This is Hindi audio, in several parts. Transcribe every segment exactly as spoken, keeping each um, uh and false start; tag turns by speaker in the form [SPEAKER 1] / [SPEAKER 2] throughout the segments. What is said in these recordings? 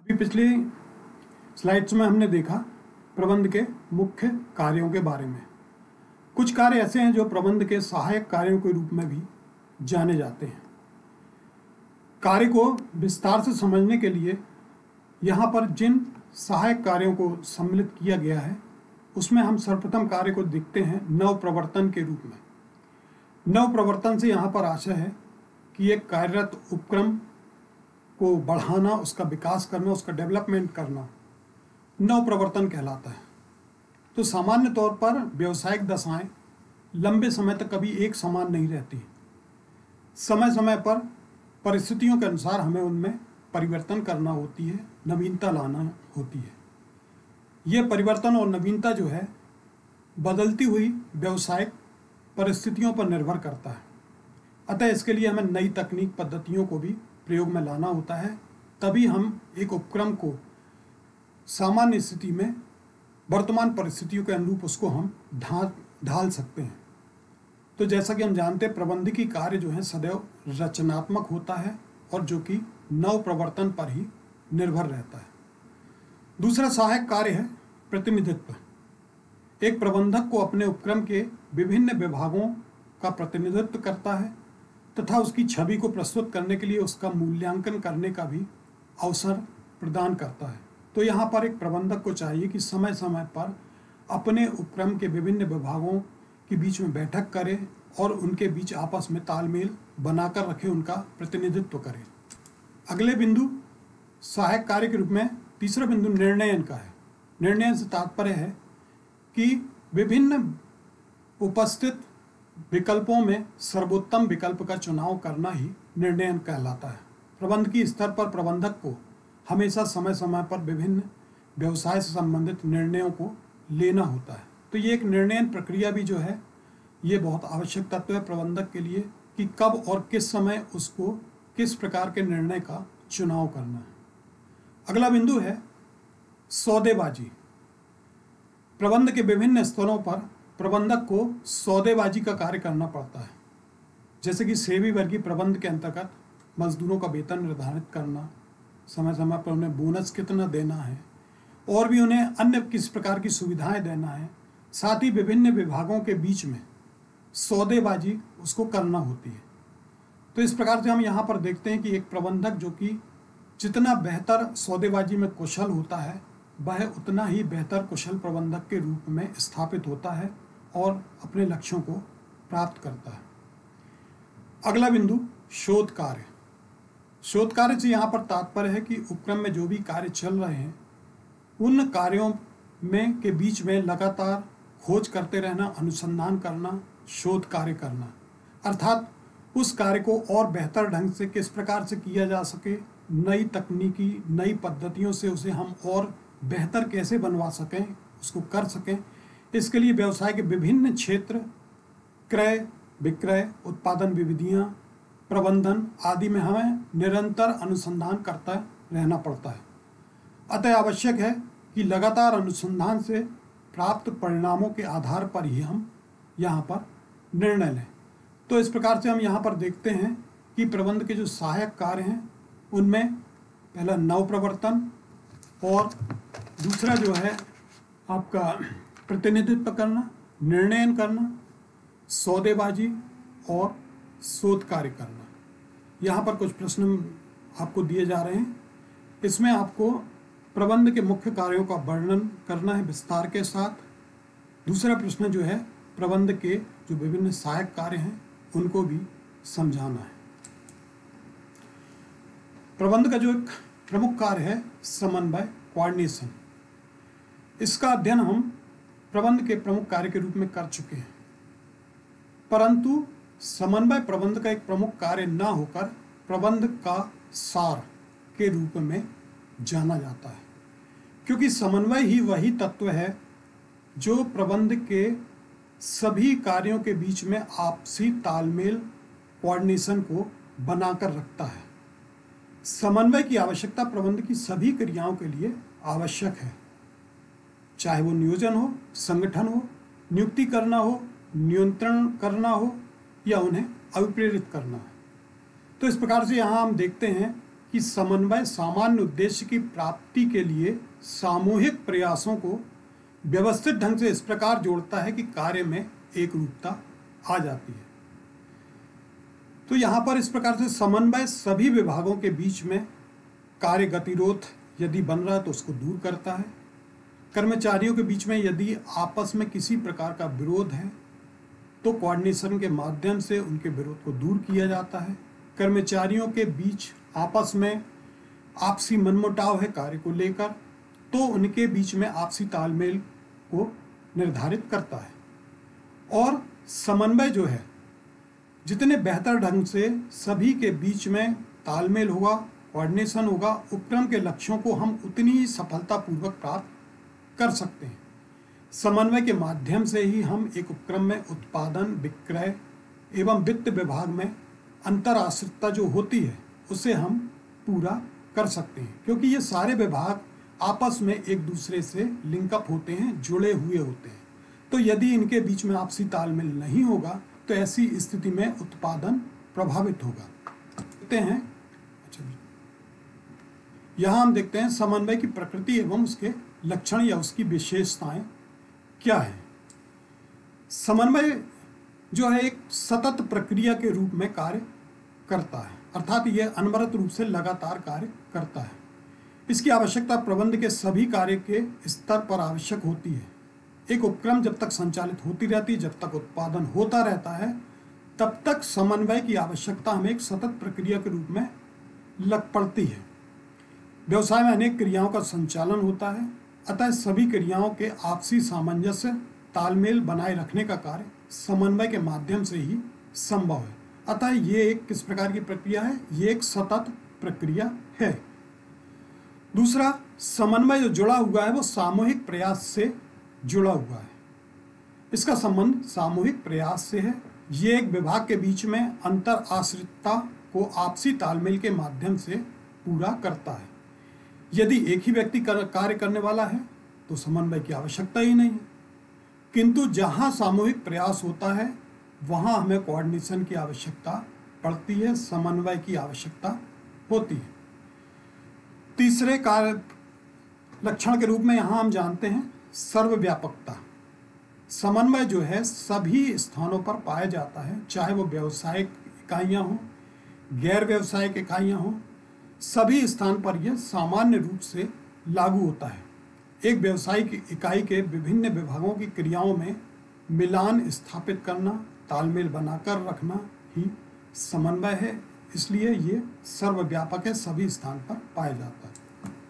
[SPEAKER 1] अभी पिछली स्लाइड्स में हमने देखा प्रबंध के मुख्य कार्यों के बारे में। कुछ कार्य ऐसे हैं जो प्रबंध के सहायक कार्यों के रूप में भी जाने जाते हैं। कार्य को विस्तार से समझने के लिए यहाँ पर जिन सहायक कार्यों को सम्मिलित किया गया है उसमें हम सर्वप्रथम कार्य को देखते हैं नव प्रवर्तन के रूप में। नव प्रवर्तन से यहाँ पर आशय है कि एक कार्यरत उपक्रम को बढ़ाना, उसका विकास करना, उसका डेवलपमेंट करना नव प्रवर्तन कहलाता है। तो सामान्य तौर पर व्यावसायिक दशाएं लंबे समय तक कभी एक समान नहीं रहती। समय समय पर परिस्थितियों के अनुसार हमें उनमें परिवर्तन करना होती है, नवीनता लाना होती है। ये परिवर्तन और नवीनता जो है बदलती हुई व्यावसायिक परिस्थितियों पर निर्भर करता है। अतः इसके लिए हमें नई तकनीक पद्धतियों को भी प्रयोग में लाना होता है, तभी हम एक उपक्रम को सामान्य स्थिति में वर्तमान परिस्थितियों के अनुरूप उसको हम ढाल ढाल सकते हैं। तो जैसा कि हम जानते हैं प्रबंधकीय कार्य जो है सदैव रचनात्मक होता है और जो कि नव प्रवर्तन पर ही निर्भर रहता है। दूसरा सहायक कार्य है प्रतिनिधित्व। एक प्रबंधक को अपने उपक्रम के विभिन्न विभागों का प्रतिनिधित्व करता है तथा उसकी छवि को प्रस्तुत करने के लिए उसका मूल्यांकन करने का भी अवसर प्रदान करता है। तो यहाँ पर एक प्रबंधक को चाहिए कि समय समय पर अपने उपक्रम के विभिन्न विभागों के बीच में बैठक करे और उनके बीच आपस में तालमेल बनाकर रखे, उनका प्रतिनिधित्व करे। अगले बिंदु सहायक कार्य के रूप में तीसरा बिंदु निर्णयन का है। निर्णयन से तात्पर्य है कि विभिन्न उपस्थित विकल्पों में सर्वोत्तम विकल्प का चुनाव करना ही निर्णयन कहलाता है। प्रबंधकीय स्तर पर प्रबंधक को हमेशा समय समय पर विभिन्न व्यवसाय से संबंधित निर्णयों को लेना होता है। तो ये एक निर्णयन प्रक्रिया भी जो है ये बहुत आवश्यक तत्व है प्रबंधक के लिए कि कब और किस समय उसको किस प्रकार के निर्णय का चुनाव करना है। अगला बिंदु है सौदेबाजी। प्रबंध के विभिन्न स्तरों पर प्रबंधक को सौदेबाजी का कार्य करना पड़ता है, जैसे कि सेवी वर्गीय प्रबंध के अंतर्गत मजदूरों का वेतन निर्धारित करना, समय समय पर उन्हें बोनस कितना देना है और भी उन्हें अन्य किस प्रकार की सुविधाएं देना है। साथ ही विभिन्न विभागों के बीच में सौदेबाजी उसको करना होती है। तो इस प्रकार से हम यहाँ पर देखते हैं कि एक प्रबंधक जो कि जितना बेहतर सौदेबाजी में कुशल होता है वह उतना ही बेहतर कुशल प्रबंधक के रूप में स्थापित होता है और अपने लक्ष्यों को प्राप्त करता है। अगला बिंदु शोध कार्य। शोध कार्य से यहाँ पर तात्पर्य है कि उपक्रम में जो भी कार्य चल रहे हैं उन कार्यों में के बीच में लगातार खोज करते रहना, अनुसंधान करना, शोध कार्य करना, अर्थात उस कार्य को और बेहतर ढंग से किस प्रकार से किया जा सके, नई तकनीकी नई पद्धतियों से उसे हम और बेहतर कैसे बनवा सकें, उसको कर सकें। इसके लिए व्यवसाय के विभिन्न क्षेत्र, क्रय विक्रय, उत्पादन विविधियाँ, प्रबंधन आदि में हमें निरंतर अनुसंधान करता रहना पड़ता है। अतः आवश्यक है कि लगातार अनुसंधान से प्राप्त परिणामों के आधार पर ही हम यहाँ पर निर्णय लें। तो इस प्रकार से हम यहाँ पर देखते हैं कि प्रबंध के जो सहायक कार्य हैं उनमें पहला नव प्रवर्तन और दूसरा जो है आपका प्रतिनिधित्व करना, निर्णयन करना, सौदेबाजी और शोध कार्य करना। यहाँ पर कुछ प्रश्न आपको दिए जा रहे हैं। इसमें आपको प्रबंध के मुख्य कार्यों का वर्णन करना है विस्तार के साथ। दूसरा प्रश्न जो है प्रबंध के जो विभिन्न सहायक कार्य हैं उनको भी समझाना है। प्रबंध का जो एक प्रमुख कार्य है समन्वय, कोऑर्डिनेशन, इसका अध्ययन हम प्रबंध के प्रमुख कार्य के रूप में कर चुके हैं। परंतु समन्वय प्रबंध का एक प्रमुख कार्य न होकर प्रबंध का सार के रूप में जाना जाता है, क्योंकि समन्वय ही वही तत्व है जो प्रबंध के सभी कार्यों के बीच में आपसी तालमेल, कोऑर्डिनेशन को बनाकर रखता है। समन्वय की आवश्यकता प्रबंध की सभी क्रियाओं के लिए आवश्यक है, चाहे वो नियोजन हो, संगठन हो, नियुक्ति करना हो, नियंत्रण करना हो या उन्हें अभिप्रेरित करना है। तो इस प्रकार से यहाँ हम देखते हैं कि समन्वय सामान्य उद्देश्य की प्राप्ति के लिए सामूहिक प्रयासों को व्यवस्थित ढंग से इस प्रकार जोड़ता है कि कार्य में एक रूपता आ जाती है। तो यहाँ पर इस प्रकार से समन्वय सभी विभागों के बीच में कार्य गतिरोध यदि बन रहा है तो उसको दूर करता है। कर्मचारियों के बीच में यदि आपस में किसी प्रकार का विरोध है तो कोऑर्डिनेशन के माध्यम से उनके विरोध को दूर किया जाता है। कर्मचारियों के बीच आपस में आपसी मनमुटाव है कार्य को लेकर, तो उनके बीच में आपसी तालमेल को निर्धारित करता है। और समन्वय जो है, जितने बेहतर ढंग से सभी के बीच में तालमेल होगा, कोऑर्डिनेशन होगा, उपक्रम के लक्ष्यों को हम उतनी ही सफलतापूर्वक प्राप्त कर सकते हैं। समन्वय के माध्यम से ही हम एक उपक्रम में उत्पादन, विक्रय एवं वित्त विभाग में अंतर आश्रितता जो होती है उसे हम पूरा कर सकते हैं, क्योंकि ये सारे विभाग आपस में एक दूसरे से लिंकअप होते हैं, जुड़े हुए होते हैं। तो यदि इनके बीच में आपसी तालमेल नहीं होगा तो ऐसी स्थिति में उत्पादन प्रभावित होगा। देखते हैं, अच्छा यहाँ हम देखते हैं समन्वय की प्रकृति एवं उसके लक्षण या उसकी विशेषताएं क्या है। समन्वय जो है एक सतत प्रक्रिया के रूप में कार्य करता है, अर्थात यह अनवरत रूप से लगातार कार्य करता है। इसकी आवश्यकता प्रबंध के सभी कार्य के स्तर पर आवश्यक होती है। एक उपक्रम जब तक संचालित होती रहती है, जब तक उत्पादन होता रहता है, तब तक समन्वय की आवश्यकता हमें एक सतत प्रक्रिया के रूप में लग पड़ती है। व्यवसाय में अनेक क्रियाओं का संचालन होता है, अतः सभी क्रियाओं के आपसी सामंजस्य, तालमेल बनाए रखने का कार्य समन्वय के माध्यम से ही संभव है। अतः ये एक किस प्रकार की प्रक्रिया है? ये एक सतत प्रक्रिया है। दूसरा, समन्वय जो जुड़ा हुआ है वो सामूहिक प्रयास से जुड़ा हुआ है। इसका संबंध सामूहिक प्रयास से है। ये एक विभाग के बीच में अंतर आश्रितता को आपसी तालमेल के माध्यम से पूरा करता है। यदि एक ही व्यक्ति कार्य करने वाला है तो समन्वय की आवश्यकता ही नहीं है, किंतु जहाँ सामूहिक प्रयास होता है वहाँ हमें कोऑर्डिनेशन की आवश्यकता पड़ती है, समन्वय की आवश्यकता होती है। तीसरे कार्य लक्षण के रूप में यहाँ हम जानते हैं सर्वव्यापकता। समन्वय जो है सभी स्थानों पर पाया जाता है, चाहे वो व्यावसायिक इकाइयाँ हों, गैर व्यावसायिक इकाइयाँ हों, सभी स्थान पर यह सामान्य रूप से लागू होता है। एक व्यावसायिक इकाई के विभिन्न विभागों की क्रियाओं में मिलान स्थापित करना, तालमेल बनाकर रखना ही समन्वय है। इसलिए ये सर्वव्यापक है, सभी स्थान पर पाया जाता है।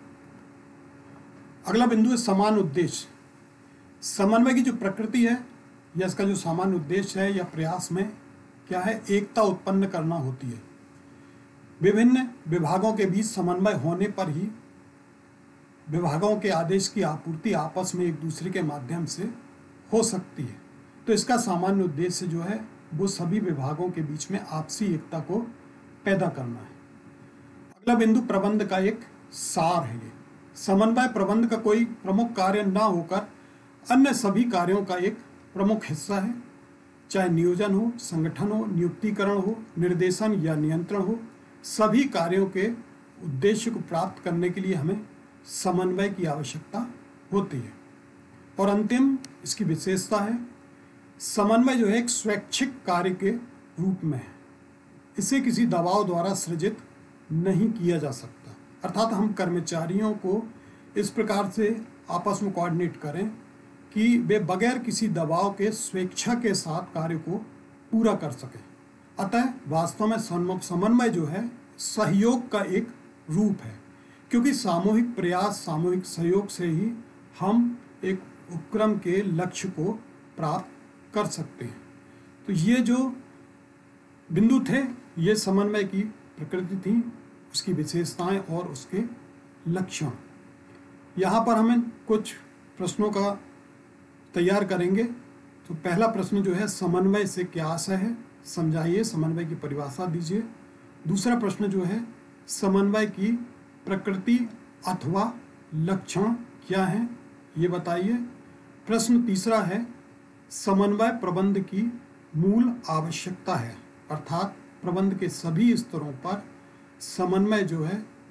[SPEAKER 1] अगला बिंदु है समान उद्देश्य। समन्वय की जो प्रकृति है या इसका जो सामान्य उद्देश्य है या प्रयास में क्या है, एकता उत्पन्न करना होती है। विभिन्न विभागों के बीच समन्वय होने पर ही विभागों के आदेश की आपूर्ति आपस में एक दूसरे के माध्यम से हो सकती है। तो इसका सामान्य उद्देश्य जो है वो सभी विभागों के बीच में आपसी एकता को पैदा करना है। अगला बिंदु प्रबंध का एक सार है। ये समन्वय प्रबंध का कोई प्रमुख कार्य ना होकर अन्य सभी कार्यों का एक प्रमुख हिस्सा है। चाहे नियोजन हो, संगठन हो, नियुक्तिकरण हो, निर्देशन या नियंत्रण हो, सभी कार्यों के उद्देश्य को प्राप्त करने के लिए हमें समन्वय की आवश्यकता होती है। और अंतिम इसकी विशेषता है समन्वय जो है एक स्वैच्छिक कार्य के रूप में है। इसे किसी दबाव द्वारा सृजित नहीं किया जा सकता। अर्थात हम कर्मचारियों को इस प्रकार से आपस में कोऑर्डिनेट करें कि वे बगैर किसी दबाव के स्वेच्छा के साथ कार्य को पूरा कर सकें। अतः वास्तव में समन्वय जो है सहयोग का एक रूप है, क्योंकि सामूहिक प्रयास, सामूहिक सहयोग से ही हम एक उपक्रम के लक्ष्य को प्राप्त कर सकते हैं। तो ये जो बिंदु थे ये समन्वय की प्रकृति थी, उसकी विशेषताएं और उसके लक्षण। यहाँ पर हमें कुछ प्रश्नों का तैयार करेंगे। तो पहला प्रश्न जो है समन्वय से क्या आशय है, समझाइए, समन्वय की परिभाषा दीजिए। दूसरा प्रश्न जो है समन्वय की प्रकृति अथवा लक्षण क्या है ये बताइए। प्रश्न तीसरा है समन्वय प्रबंध की मूल आवश्यकता है, अर्थात प्रबंध के सभी स्तरों पर समन्वय जो है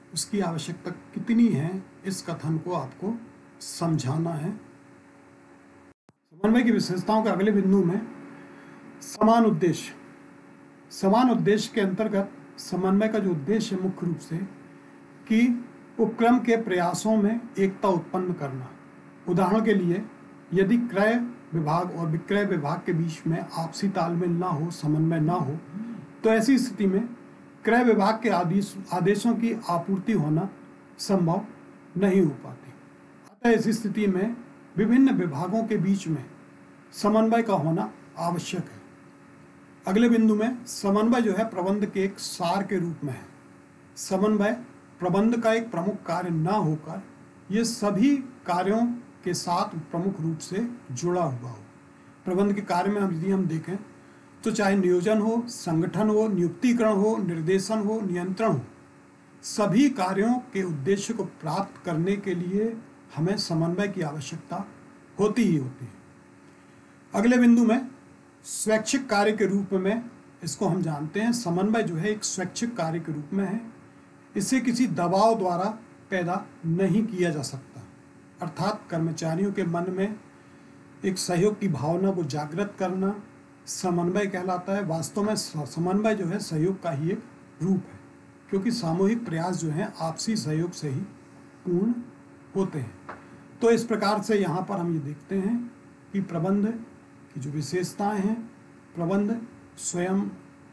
[SPEAKER 1] उसकी आवश्यकता कितनी है, इस कथन को आपको समझाना है। समन्वय की विशेषताओं के अगले बिंदु में समान उद्देश्य। समान उद्देश्य के अंतर्गत समन्वय का जो उद्देश्य है मुख्य रूप से कि उपक्रम के प्रयासों में एकता उत्पन्न करना। उदाहरण के लिए यदि क्रय विभाग और विक्रय विभाग के बीच में आपसी तालमेल ना हो, समन्वय ना हो, तो ऐसी स्थिति में क्रय विभाग के आदेश आदेशों की आपूर्ति होना संभव नहीं हो पाती। अतः इस स्थिति में विभिन्न विभागों के बीच में समन्वय का होना आवश्यक है। अगले बिंदु में समन्वय जो है प्रबंध के एक सार के रूप में है। समन्वय प्रबंध का एक प्रमुख कार्य ना होकर ये सभी कार्यों के साथ प्रमुख रूप से जुड़ा हुआ हो। प्रबंध के कार्य में यदि हम देखें तो चाहे नियोजन हो, संगठन हो, नियुक्तिकरण हो, निर्देशन हो, नियंत्रण हो, सभी कार्यों के उद्देश्य को प्राप्त करने के लिए हमें समन्वय की आवश्यकता होती ही होती है। अगले बिंदु में स्वैच्छिक कार्य के रूप में इसको हम जानते हैं। समन्वय जो है एक स्वैच्छिक कार्य के रूप में है। इसे किसी दबाव द्वारा पैदा नहीं किया जा सकता, अर्थात कर्मचारियों के मन में एक सहयोग की भावना को जागृत करना समन्वय कहलाता है। वास्तव में समन्वय जो है सहयोग का ही एक रूप है, क्योंकि सामूहिक प्रयास जो है आपसी सहयोग से ही पूर्ण होते हैं। तो इस प्रकार से यहाँ पर हम ये देखते हैं कि प्रबंध की जो विशेषताएं हैं, प्रबंध स्वयं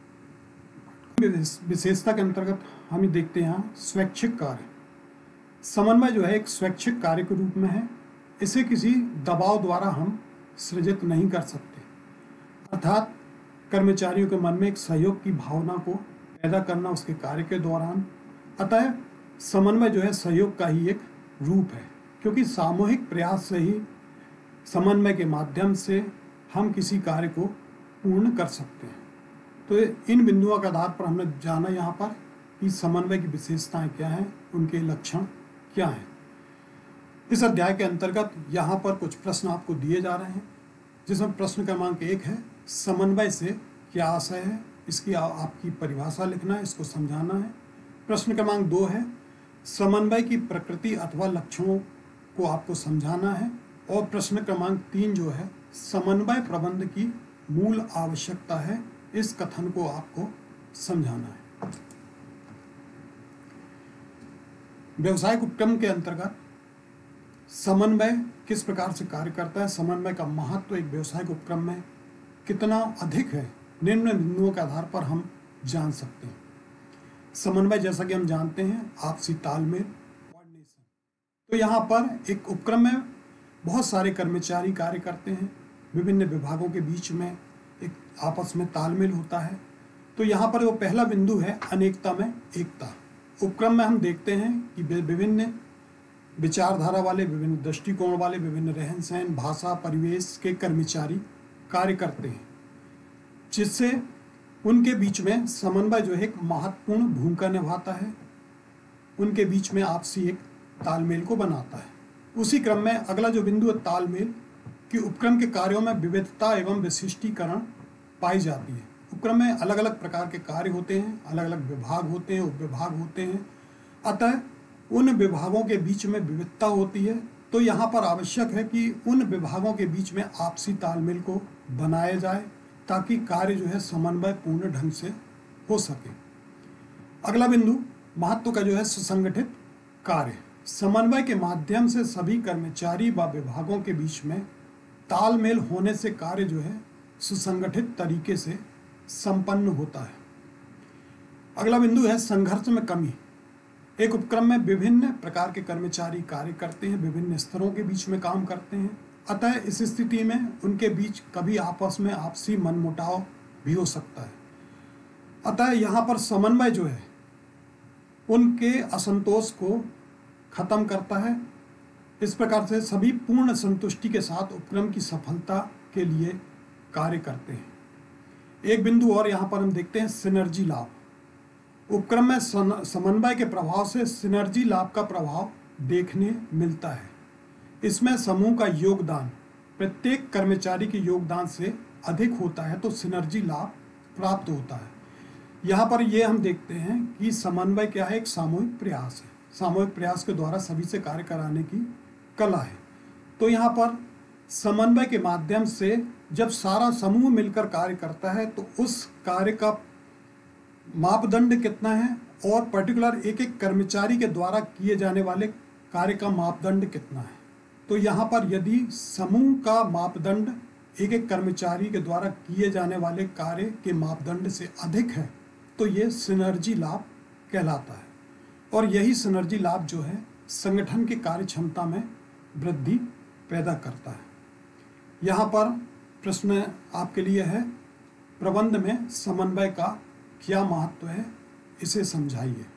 [SPEAKER 1] विशेषता के अंतर्गत हम ये देखते हैं यहाँ स्वैच्छिक कार्य। समन्वय जो है एक स्वैच्छिक कार्य के रूप में है। इसे किसी दबाव द्वारा हम सृजित नहीं कर सकते, अर्थात कर्मचारियों के मन में एक सहयोग की भावना को पैदा करना उसके कार्य के दौरान। अतः समन्वय जो है सहयोग का ही एक रूप है, क्योंकि सामूहिक प्रयास से ही समन्वय के माध्यम से हम किसी कार्य को पूर्ण कर सकते हैं। तो इन बिंदुओं के आधार पर हमने जाना यहाँ पर कि समन्वय की विशेषताएं क्या हैं, उनके लक्षण क्या हैं। इस अध्याय के अंतर्गत यहाँ पर कुछ प्रश्न आपको दिए जा रहे हैं, जिसमें प्रश्न क्रमांक एक है समन्वय से क्या आशय है, इसकी आ, आपकी परिभाषा लिखना है, इसको समझाना है। प्रश्न क्रमांक दो है समन्वय की प्रकृति अथवा लक्षणों को आपको समझाना है। और प्रश्न क्रमांक तीन जो है समन्वय प्रबंध की मूल आवश्यकता है, इस कथन को आपको समझाना है। व्यवसायिक उपक्रम के अंतर्गत समन्वय किस प्रकार से कार्य करता है, समन्वय का महत्व एक व्यवसायिक उपक्रम में कितना अधिक है, निम्न बिंदुओं के आधार पर हम जान सकते हैं। समन्वय जैसा कि हम जानते हैं आपसी तालमेल, कोऑर्डिनेशन। तो यहाँ पर एक उपक्रम में बहुत सारे कर्मचारी कार्य करते हैं, विभिन्न विभागों के बीच में एक आपस में तालमेल होता है। तो यहाँ पर वो पहला बिंदु है अनेकता में एकता। उपक्रम में हम देखते हैं कि विभिन्न विचारधारा वाले, विभिन्न दृष्टिकोण वाले, विभिन्न रहन सहन, भाषा, परिवेश के कर्मचारी कार्य करते हैं, जिससे उनके बीच में समन्वय जो है एक महत्वपूर्ण भूमिका निभाता है, उनके बीच में आपसी एक तालमेल को बनाता है। उसी क्रम में अगला जो बिंदु है तालमेल, कि उपक्रम के कार्यों में विविधता एवं विशिष्टीकरण पाई जाती है। उपक्रम में अलग अलग प्रकार के कार्य होते हैं, अलग अलग विभाग होते हैं, उपविभाग होते हैं, अतः उन विभागों के बीच में विविधता होती है। तो यहाँ पर आवश्यक है कि उन विभागों के बीच में आपसी तालमेल को बनाया जाए, ताकि कार्य जो है समन्वय पूर्ण ढंग से हो सके। अगला बिंदु महत्व का जो है सुसंगठित कार्य। समन्वय के माध्यम से सभी कर्मचारी व विभागों के बीच में तालमेल होने से कार्य जो है सुसंगठित तरीके से संपन्न होता है। अगला बिंदु है संघर्ष में कमी। एक उपक्रम में विभिन्न प्रकार के कर्मचारी कार्य करते हैं, विभिन्न स्तरों के बीच में काम करते हैं, अतः इस स्थिति में उनके बीच कभी आपस में आपसी मनमुटाव भी हो सकता है। अतः यहाँ पर समन्वय जो है उनके असंतोष को खत्म करता है। इस प्रकार से सभी पूर्ण संतुष्टि के साथ उपक्रम की सफलता के लिए कार्य करते हैं। एक बिंदु और यहाँ पर हम देखते हैं सिनर्जी लाभ। उपक्रम में समन्वय के प्रभाव से सिनर्जी लाभ का प्रभाव देखने मिलता है। इसमें समूह का योगदान प्रत्येक कर्मचारी के योगदान से अधिक होता है, तो सिनर्जी लाभ प्राप्त होता है। यहाँ पर ये हम देखते हैं कि समन्वय क्या है, एक सामूहिक प्रयास है। सामूहिक प्रयास के द्वारा सभी से कार्य कराने की कला है। तो यहाँ पर समन्वय के माध्यम से जब सारा समूह मिलकर कार्य करता है तो उस कार्य का मापदंड कितना है और पर्टिकुलर एक एक कर्मचारी के द्वारा किए जाने वाले कार्य का मापदंड कितना है। तो यहाँ पर यदि समूह का मापदंड एक एक कर्मचारी के द्वारा किए जाने वाले कार्य के मापदंड से अधिक है तो ये सिनर्जी लाभ कहलाता है, और यही सिनर्जी लाभ जो है संगठन की कार्य क्षमता में वृद्धि पैदा करता है। यहाँ पर प्रश्न आपके लिए है, प्रबंध में समन्वय का क्या महत्व है, इसे समझाइए।